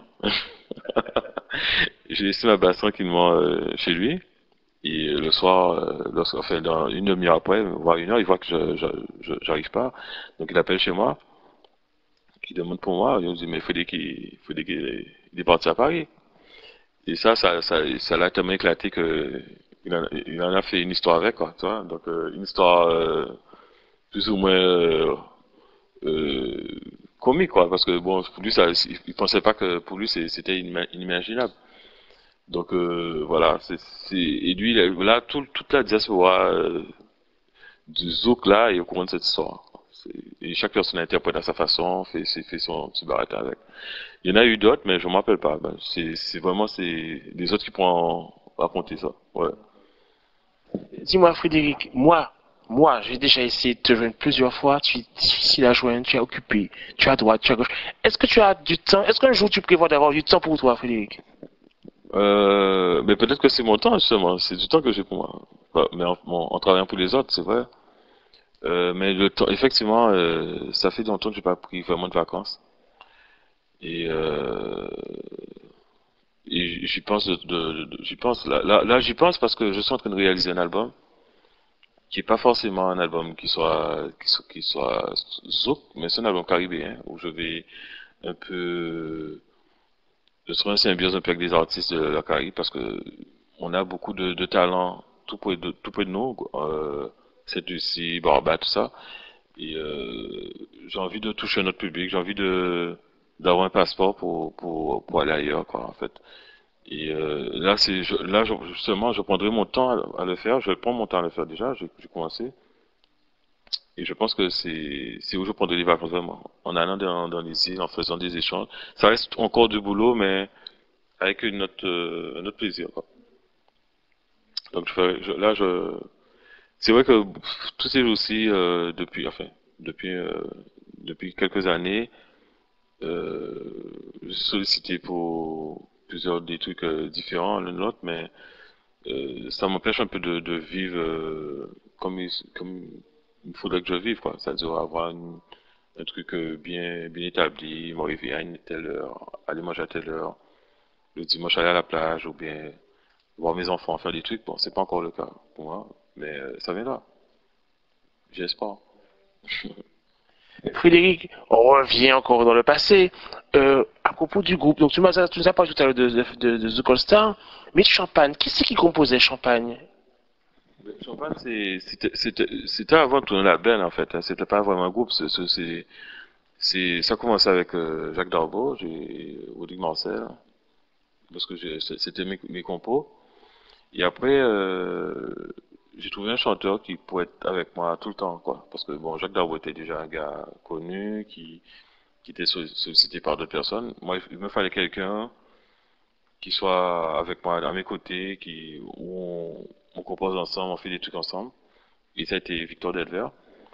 J'ai laissé ma basse tranquillement chez lui. Et le soir, enfin, dans une demi-heure après, voire une heure, il voit que j'arrive pas. Donc il appelle chez moi, il demande pour moi. Il me dit, mais il est parti à Paris. Et ça l'a tellement éclaté que il en a fait une histoire avec, quoi, tu vois. Donc une histoire plus ou moins euh, comique, quoi, parce que bon, pour lui, il pensait pas que pour lui c'était inimaginable. Donc voilà, et lui, là, toute la diaspora du Zouk là est au courant de cette histoire. Et chaque personne interprète à sa façon, fait son petit barrette avec. Il y en a eu d'autres, mais je ne m'appelle pas. Ben, c'est vraiment les autres qui pourront raconter ça. Ouais. Dis-moi, Frédéric, moi, j'ai déjà essayé de te joindre plusieurs fois. Tu es difficile à joindre, tu es occupé, tu es à droite, tu es à gauche. Est-ce que tu as du temps? Est-ce qu'un jour tu prévois d'avoir du temps pour toi, Frédéric? Mais peut-être que c'est mon temps justement, c'est du temps que j'ai pour moi. Ouais, mais en travaillant pour les autres, c'est vrai. Mais le temps, effectivement, ça fait longtemps que j'ai pas pris vraiment de vacances. Et, j'y pense j'y pense là j'y pense parce que je suis en train de réaliser un album qui est pas forcément un album qui soit zouk, mais c'est un album caribéen où je vais un peu je serai un symbiose un peu avec des artistes de la Caraïbe parce que on a beaucoup de talents tout près de nous, c'est ici, Barba, tout ça. Et j'ai envie de toucher notre public, j'ai envie de d'avoir un passeport pour aller ailleurs, quoi, en fait. Et là, justement, je prendrai mon temps à le faire. Je vais prendre mon temps à le faire déjà. J'ai commencé. Et je pense que c'est où je prendrai les vacances vraiment. En allant dans les îles, en faisant des échanges. Ça reste encore du boulot, mais avec un autre plaisir, quoi. Donc c'est vrai que tous ces jours-ci, depuis quelques années, je suis sollicité pour plusieurs des trucs différents l'un de l'autre, mais ça m'empêche un peu de vivre comme il faudrait que je vive, quoi. C'est-à-dire avoir un truc bien établi, me réveiller à une telle heure, aller manger à telle heure, le dimanche aller à la plage ou bien voir mes enfants faire des trucs. Bon, c'est pas encore le cas pour moi, mais ça viendra, j'espère. Frédéric, on revient encore dans le passé. À propos du groupe, donc tu nous as parlé tout à l'heure de The Cold Star, mais Champagne, qui c'est qui composait Champagne? Champagne, c'était avant de tourner la band en fait, hein. C'était pas vraiment un groupe. Ça a commencé avec Jacques Darbo, j'ai Rodrigue Marcel, hein, parce que c'était mes compos. Et après, j'ai trouvé un chanteur qui pourrait être avec moi tout le temps, quoi. Parce que bon, Jacques Darbo était déjà un gars connu, qui était sollicité par d'autres personnes. Moi, il me fallait quelqu'un qui soit avec moi à mes côtés, où on compose ensemble, on fait des trucs ensemble. Et ça a été Victor Delver.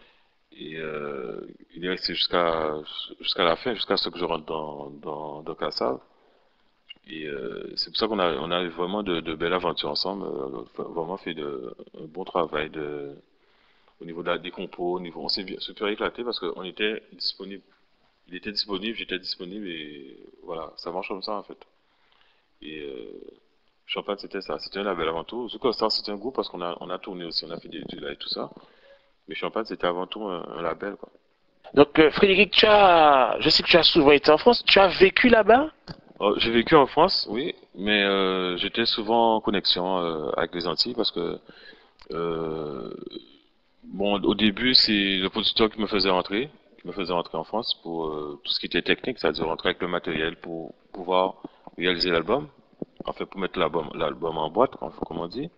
Et il est resté jusqu'à la fin, jusqu'à ce que je rentre dans Kassav. Et c'est pour ça qu'on a eu vraiment de belles aventures ensemble. Vraiment fait un bon travail au niveau des compos. On s'est super éclaté parce qu'on était disponible. Il était disponible, j'étais disponible et voilà, ça marche comme ça en fait. Et Champagne, c'était ça, c'était un label avant tout. Zucostar, c'était un groupe parce qu'on a tourné aussi, on a fait du live et tout ça. Mais Champagne, c'était avant tout un label, quoi. Donc, Frédéric, je sais que tu as souvent été en France. Tu as vécu là-bas? J'ai vécu en France, oui, mais j'étais souvent en connexion avec les Antilles parce que, euh, bon, au début, c'est le producteur qui me faisait rentrer en France pour tout ce qui était technique, c'est-à-dire rentrer avec le matériel pour pouvoir réaliser l'album, en fait, pour mettre l'album en boîte, comme on dit.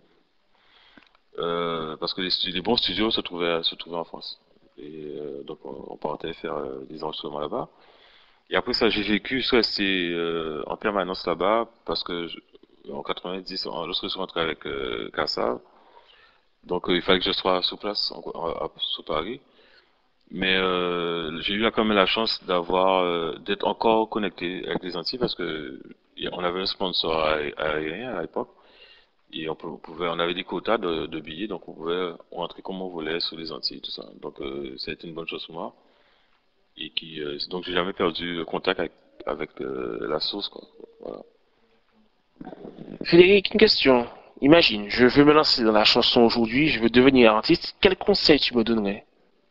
Parce que les bons studios se trouvaient en France. Et donc on partait faire des enregistrements là-bas. Et après ça, j'ai vécu, je suis resté en permanence là-bas parce que en 90, lorsque je suis rentré avec Kassa, donc il fallait que je sois sur place, sur Paris. Mais j'ai eu quand même la chance d'être encore connecté avec les Antilles parce que on avait un sponsor aérien à l'époque. Et on avait des quotas de billets, donc on pouvait rentrer comme on voulait sur les Antilles, tout ça. Donc ça a été une bonne chose pour moi. Donc j'ai jamais perdu le contact avec la source, quoi. Voilà. Frédéric, une question. Imagine, je veux me lancer dans la chanson aujourd'hui, je veux devenir artiste. Quel conseil tu me donnerais?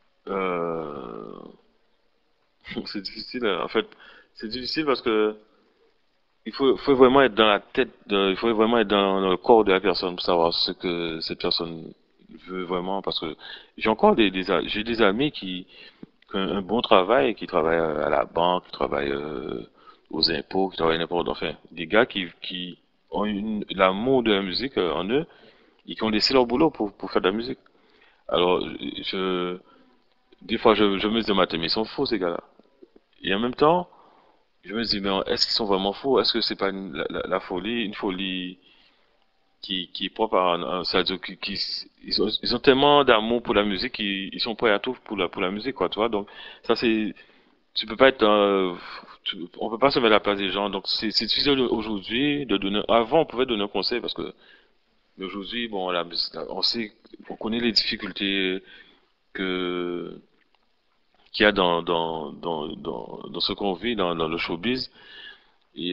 Euh, c'est difficile, en fait. C'est difficile parce que faut vraiment être dans la tête, il faut vraiment être dans le corps de la personne pour savoir ce que cette personne veut vraiment. Parce que j'ai des amis qui ont un bon travail, qui travaillent à la banque, qui travaillent aux impôts, qui travaillent n'importe où. Enfin, des gars qui ont l'amour de la musique en eux et qui ont laissé leur boulot pour faire de la musique. Alors, des fois, je me dis, mais ils sont faux, ces gars-là. Et en même temps, je me dis, mais est-ce qu'ils sont vraiment faux? Est-ce que c'est pas la folie, une folie qui est propre c'est-à-dire ils ont tellement d'amour pour la musique qu'ils sont prêts à tout pour la musique, quoi, tu vois. Donc, ça, tu peux pas être, on peut pas se mettre à la place des gens. Donc, c'est difficile aujourd'hui de donner, avant, on pouvait donner un conseil parce que, mais aujourd'hui, bon, on connaît les difficultés que, qu'il y a dans ce qu'on vit dans le showbiz. Et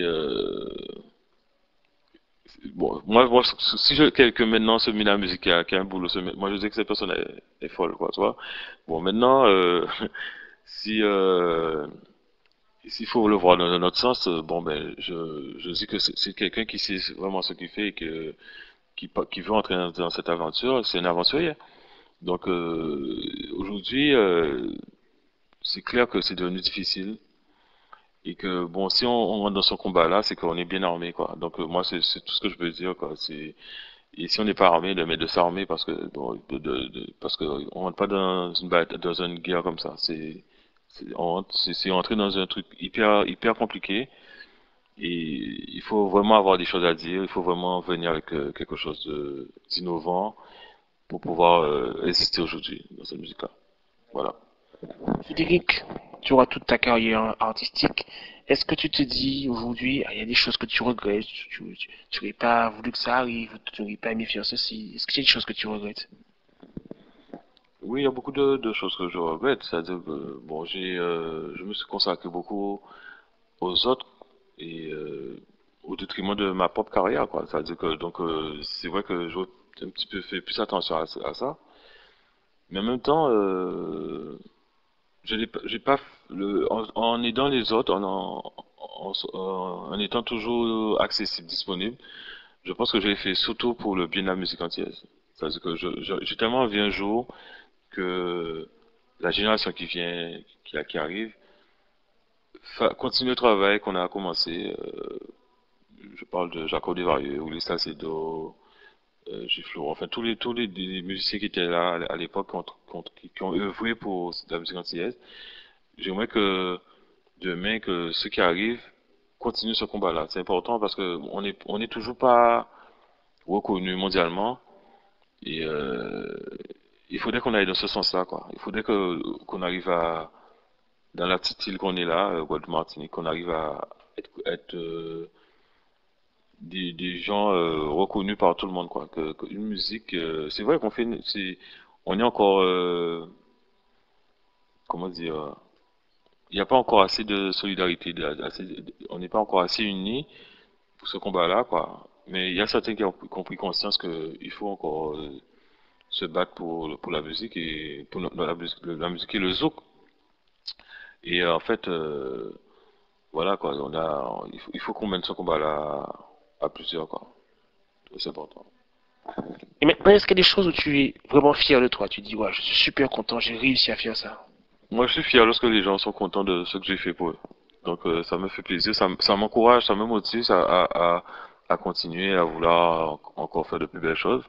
bon, moi si quelqu'un maintenant se met à la musique, qui a un boulot, moi je dis que cette personne est folle, quoi, tu vois. Bon, maintenant, si s'il faut le voir dans un autre sens, bon ben, je dis que c'est quelqu'un qui sait vraiment ce qu'il fait et qui veut entrer dans cette aventure. C'est un aventurier. Donc aujourd'hui, c'est clair que c'est devenu difficile. Et que bon, si on rentre dans ce combat-là, c'est qu'on est bien armé, quoi. Donc moi, c'est tout ce que je peux dire, quoi. Et si on n'est pas armé, de s'armer parce que bon, parce que on rentre pas dans une guerre comme ça. C'est entrer dans un truc hyper compliqué. Et il faut vraiment avoir des choses à dire. Il faut vraiment venir avec quelque chose d'innovant pour pouvoir exister aujourd'hui dans cette musique-là. Voilà. Frédéric, tu auras toute ta carrière artistique. Est-ce que tu te dis aujourd'hui, il y a des choses que tu regrettes, tu n'aurais pas voulu que ça arrive, tu n'aurais pas aimé faire ceci. Est-ce qu'il y a des choses que tu regrettes? Oui, il y a beaucoup de choses que je regrette. C'est-à-dire que bon, je me suis consacré beaucoup aux autres et au détriment de ma propre carrière, quoi. C'est-à-dire que donc c'est vrai que j'aurais un petit peu fait plus attention à ça, mais en même temps, j'ai pas en aidant les autres, en étant toujours accessible, disponible. Je pense que j'ai fait surtout pour le bien de la musique entière. C'est-à-dire que j'ai tellement envie un jour que la génération qui vient, qui arrive, continue le travail qu'on a commencé. Je parle de Jaco Desvarieux, Willy Salcedo, Giflo, enfin des musiciens qui étaient là à l'époque, qui ont œuvré pour la musique antillaise. J'aimerais que demain, que ceux qui arrivent continuent ce combat-là. C'est important parce que on est toujours pas reconnu mondialement et il faudrait qu'on aille dans ce sens-là, quoi. Il faudrait que qu'on arrive à, dans la petite île qu'on est là, Guadeloupe Martinique, qu'on arrive à être des gens reconnus par tout le monde, quoi. Que une musique, c'est vrai qu'on fait, on est encore, comment dire, il n'y a pas encore assez de solidarité, on n'est pas encore assez unis pour ce combat-là, quoi. Mais il y a certains qui ont pris conscience qu'il faut encore se battre pour la musique et pour la musique et le zouk. Et en fait, voilà quoi, il faut qu'on mène ce combat-là à plusieurs quoi. C'est important. Et maintenant, est-ce qu'il y a des choses où tu es vraiment fier de toi? Tu dis, ouais, je suis super content, j'ai réussi à faire ça. Moi, je suis fier lorsque les gens sont contents de ce que j'ai fait pour eux. Donc, ça me fait plaisir, ça m'encourage, ça me motive à continuer, à vouloir encore faire de plus belles choses.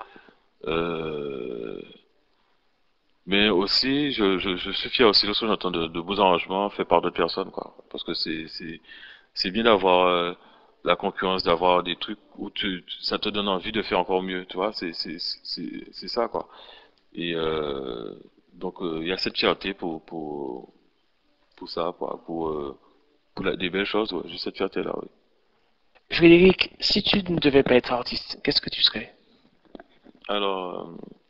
Euh, mais aussi, je suis fier aussi lorsque j'entends de beaux arrangements faits par d'autres personnes, quoi. Parce que c'est bien d'avoir la concurrence, d'avoir des trucs où ça te donne envie de faire encore mieux, tu vois. C'est ça, quoi. Et donc, il y a cette fierté pour ça, quoi. Des belles choses, ouais. J'ai cette fierté-là, oui. Frédéric, si tu ne devais pas être artiste, qu'est-ce que tu serais? Alors,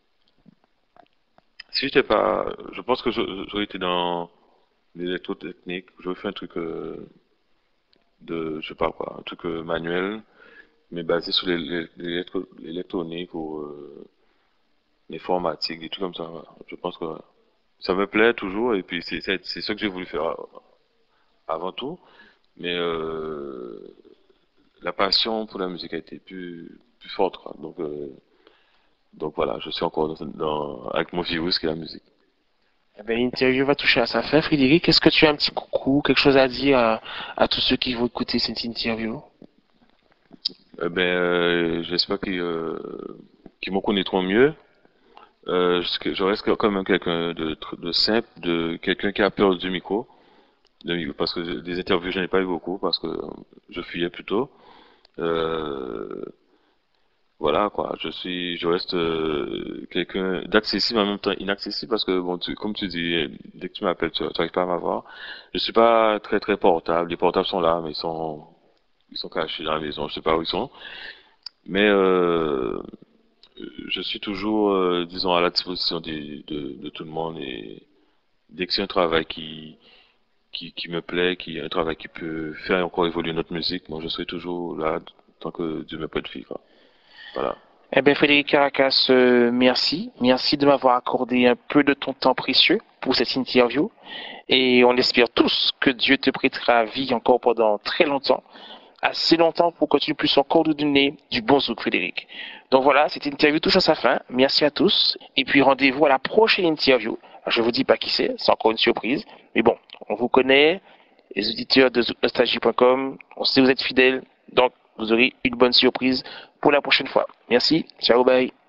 si j'étais pas, je pense que j'aurais été dans l'électrotechnique, j'aurais fait un truc je sais pas quoi, un truc manuel, mais basé sur l'électronique ou l'informatique, des trucs comme ça. Voilà. Je pense que ça me plaît toujours et puis c'est ça que j'ai voulu faire avant tout. Mais la passion pour la musique a été plus forte, quoi. Donc voilà, je suis encore avec mon virus qui est la musique. Eh ben, l'interview va toucher à sa fin. Frédéric, est-ce que tu as un petit coucou, quelque chose à dire à tous ceux qui vont écouter cette interview? J'espère qu'ils me connaîtront mieux. Je reste quand même quelqu'un de simple, de quelqu'un qui a peur du micro, parce que des interviews, j'en ai pas eu beaucoup, parce que je fuyais plutôt. Euh, voilà quoi, je reste quelqu'un d'accessible en même temps inaccessible, parce que bon, comme tu dis, dès que tu m'appelles, tu n'arrives pas à m'avoir. Je suis pas très portable. Les portables sont là, mais ils sont cachés dans la maison. Je sais pas où ils sont. Mais je suis toujours, disons, à la disposition de tout le monde et dès que c'est un travail qui me plaît, qui est un travail qui peut faire encore évoluer notre musique, moi je serai toujours là tant que Dieu me prête vie, quoi. Voilà. Eh bien, Frédéric Caracas, merci. Merci de m'avoir accordé un peu de ton temps précieux pour cette interview. Et on espère tous que Dieu te prêtera vie encore pendant très longtemps. Assez longtemps pour que tu puisses encore nous donner du bon zouk, Frédéric. Donc voilà, cette interview touche à sa fin. Merci à tous. Et puis rendez-vous à la prochaine interview. Je vous dis pas qui c'est encore une surprise. Mais bon, on vous connaît, les auditeurs de zouknostalgie.com. On sait que vous êtes fidèles. Donc vous aurez une bonne surprise pour la prochaine fois. Merci. Ciao, bye.